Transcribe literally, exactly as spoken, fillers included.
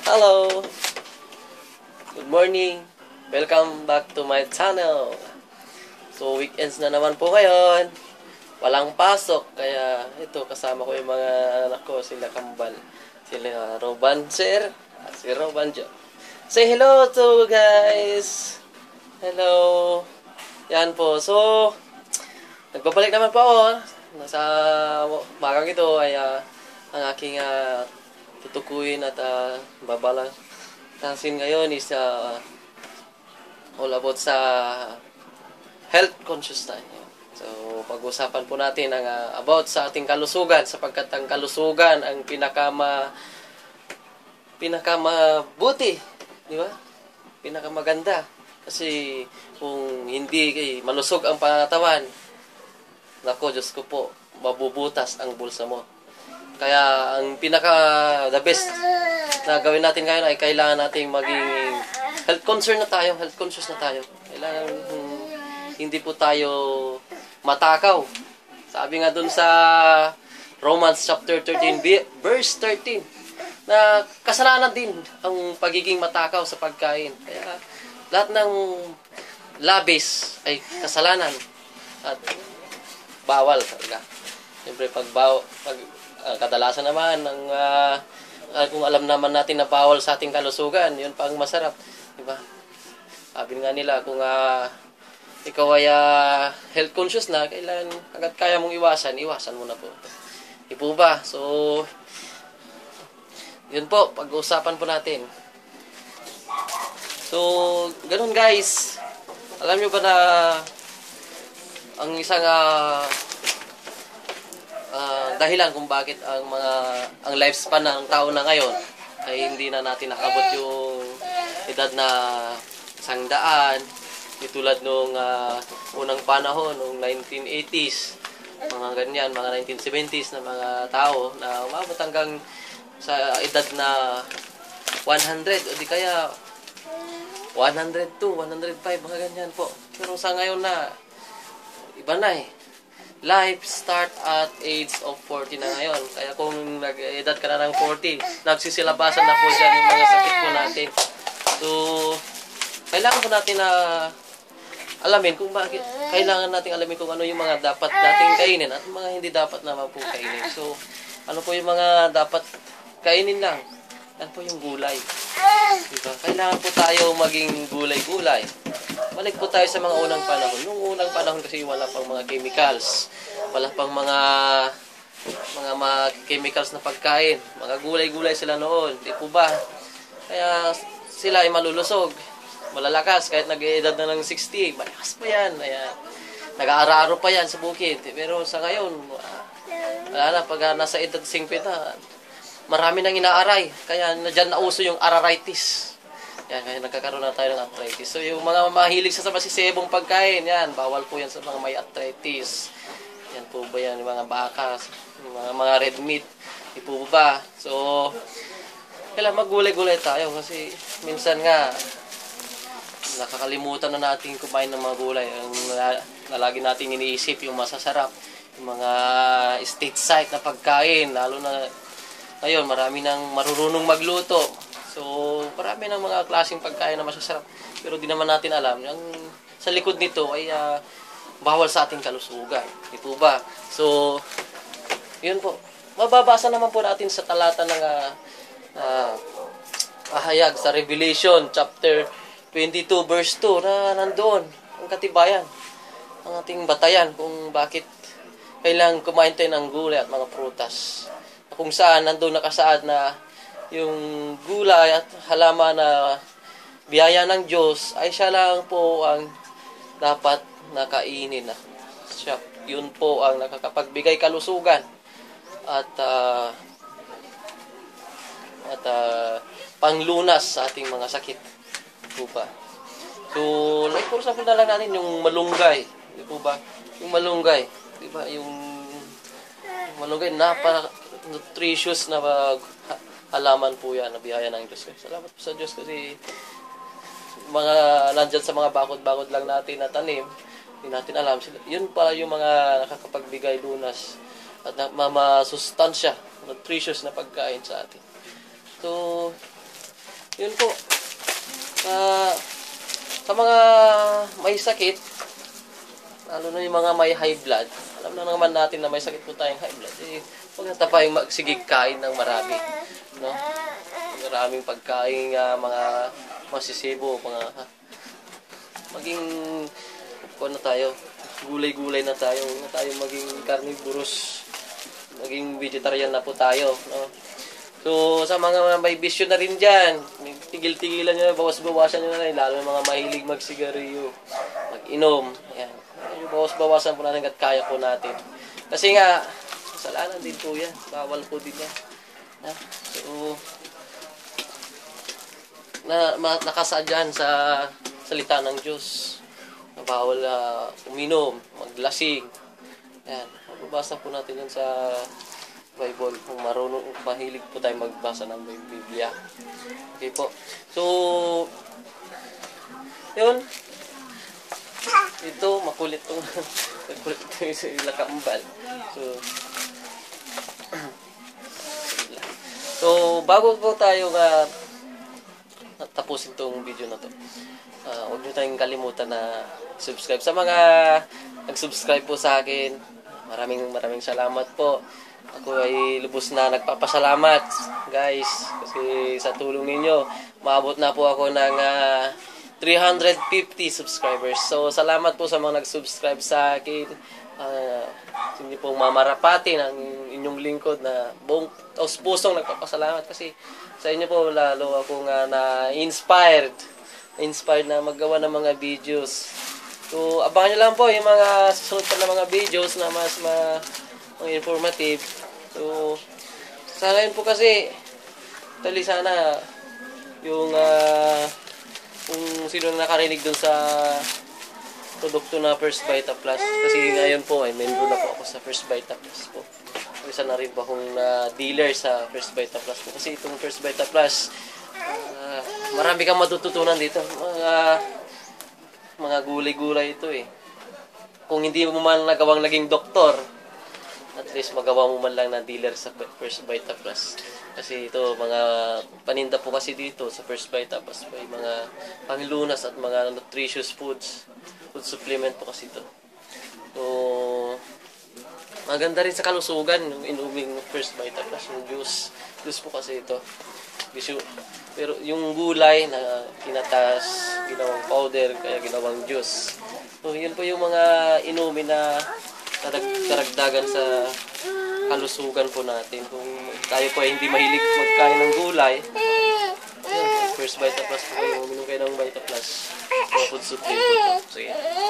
Hello! Good morning! Welcome back to my channel! So, weekends na naman po ngayon. Walang pasok, kaya ito, kasama ko yung mga anak ko, sila Kambal, sila Roban Sir, at si Roban Jo. Say hello to guys! Hello! Yan po. So, nagbabalik naman po ako. Nasa bagang ito ay uh, ang aking uh, tutukuyin at uh, babalansin ngayon is uh, all about sa health conscious tayo. So, pag-usapan po natin ang uh, about sa ating kalusugan, sapagkat ang kalusugan ang pinakama pinakamabuti, di ba? Pinakamaganda. Kasi kung hindi eh, malusog ang pangatawan, nako, Diyos ko po, mabubutas ang bulsa mo. Kaya ang pinaka the best na gawin natin ngayon ay kailangan nating maging health concern na tayo, health conscious na tayo. Kailangan hmm, hindi po tayo matakaw. Sabi nga dun sa Romans chapter thirteen verse thirteen na kasalanan din ang pagiging matakaw sa pagkain. Kaya lahat ng labis ay kasalanan at bawal talaga. Siyempre pag baw, pag uh, kadalasan naman ng uh, uh, kung alam naman natin na bawal sa ating kalusugan, yun pang masarap, di ba? Sabi nga nila kung uh, ikaw ay uh, health conscious na, kailan hangga't kaya mong iwasan, iwasan mo na po. Di po ba? So, yun po, pag-uusapan po natin. So, ganun guys. Alam nyo ba na ang isang uh, uh, dahilan kung bakit ang mga ang lifespan ng tao na ngayon ay hindi na natin nakabot yung edad na isang daan, tulad nung uh, unang panahon, nung nineteen eighties, mga ganyan, mga nineteen seventies na mga tao na umabot hanggang sa edad na one hundred o di kaya one hundred two, one hundred five, mga ganyan po. Pero sa ngayon na iba na eh. Life start at age of forty na ngayon. Kaya kung nag-edad ka na ng forty, nagsisilabasan na po dyan yung mga sakit po natin. So, kailangan po natin na alamin kung bakit. Kailangan natin alamin kung ano yung mga dapat nating kainin at mga hindi dapat naman po kainin. So, ano po yung mga dapat kainin lang? Yan po yung gulay. Diba? Kailangan po tayo maging gulay-gulay. Balik po tayo sa mga unang panahon. Noong unang panahon kasi wala pang mga chemicals. Wala pang mga mga, mga chemicals na pagkain. Mga gulay-gulay sila noon. Di po ba? Kaya sila ay malulusog. Malalakas. Kahit nag-edad na ng sixty. Malakas pa yan. Ayan. Nag-aararo pa yan sa bukid. Pero sa ngayon, wala na. Pag nasa edad fifty na, marami nang inaaray. Kaya dyan nauso yung arthritis. Yan, kaya nagkakaroon na tayo ng arthritis. So, yung mga mahilig sa masisebong pagkain, yan, bawal po yan sa mga may arthritis. Yan po ba yan, yung mga baka, yung mga, mga red meat. Di po ba? So, kailangan magulay-gulay tayo kasi minsan nga, nakakalimutan na natin kumain ng mga gulay. Ang na lagi natin iniisip yung masasarap, yung mga state site na pagkain, lalo na ngayon, marami nang marurunong magluto. So, marami ng mga klaseng pagkain na masasarap. Pero di naman natin alam, yung sa likod nito ay uh, bawal sa ating kalusugan. Di po ba? So, yun po. Mababasa naman po natin sa talata ng uh, uh, ahayag sa Revelation chapter twenty-two verse two na nandoon ang katibayan, ang ating batayan kung bakit kailangan kumain tayo ng gulay at mga prutas. Kung saan nandoon nakasaad na yung gulay at halaman na biyaya ng Diyos ay siya lang po ang dapat nakainin na. Siya, yun po ang nakakapagbigay kalusugan at uh, at uh, panglunas sa ating mga sakit. Di po ba? So, like for example na lang natin yung malunggay. Di po ba? Yung malunggay. Di ba? Yung malunggay, napaka-nutritious na pag halaman po yan, na biyaya ng Diyos. Salamat po sa Diyos kasi mga nandyan sa mga bakod-bakod lang natin na tanim, hindi natin alam. Yun pala yung mga nakakapagbigay lunas at mamasustansya, nutritious na pagkain sa atin. So, yun po. Uh, sa mga may sakit, lalo na yung mga may high blood, alam na naman natin na may sakit po tayong high blood. Eh, huwag na tayong magsigig kain ng marami. No? Maraming pagkain, uh, mga masisibo, mga ha, maging kung na tayo, gulay-gulay na tayo, huwag na tayo maging carnivorous, maging vegetarian na po tayo. No? So, sa mga may bisyo na rin dyan, tigil-tigilan nyo na, bawas-bawasan nyo na rin, lalo ng mga mahilig magsigarilyo, mag-inom. Ayan. Bawas-bawasan po natin at kaya po natin. Kasi nga, kasalanan din po yan. Bawal po din yan. Ha? So, na, ma, nakasadyan sa salita ng Diyos. Na bawal uh, uminom, maglasing. Ayan. Mababasa po natin yan sa Bible, kung marunong, mahilig po tayo magbasa ng Biblia. Okay po. So, yun. Ito, makulit itong makulit ito yung lakambal. So, so bago po tayo uh, tapusin itong video na to, uh, huwag nyo tayong kalimutan na subscribe. Sa mga nag-subscribe po sa akin, maraming maraming salamat po. Ako ay lubos na nagpapasalamat, guys, kasi sa tulong ninyo, maabot na po ako ng uh, three hundred fifty subscribers. So, salamat po sa mga nag-subscribe sa akin. Uh, hindi po mamarapati ng inyong lingkod na buong taos pusong nagpapasalamat kasi sa inyo po lalo akong uh, na-inspired, na-inspired na maggawa ng mga videos. So, abangan nyo lang po yung mga susunod pa na mga videos na mas ma mga informative. So, sa ngayon po kasi, tali sana yung uh, kung sino na nakarinig dun sa produkto na First Vita Plus. Kasi ngayon po, ay membro na po ako sa First Vita Plus po. Isa na rin po akong uh, dealer sa First Vita Plus po. Kasi itong First Vita Plus, uh, marami kang matututunan dito. Mga, mga gulay-gulay ito eh. Kung hindi mo man nagawang naging doktor, at least magawa mo man lang na dealer sa First Vita Plus. Kasi ito, mga paninda po kasi dito sa First Vita Plus, may mga panglunas at mga nutritious foods, food supplement po kasi ito. So, maganda rin sa kalusugan yung inuming First Vita Plus, yung juice. Juice po kasi ito. Pero yung gulay na kinatas, ginawang powder, kaya ginawang juice. So, yun po yung mga inumin na karagdagan sa kalusugan po natin. Kung tayo po ay hindi mahilig magkain ng gulay, yun, First Vita Plus po kayo, uminom kayo ng Vita Plus, mga food supplement po. Sige.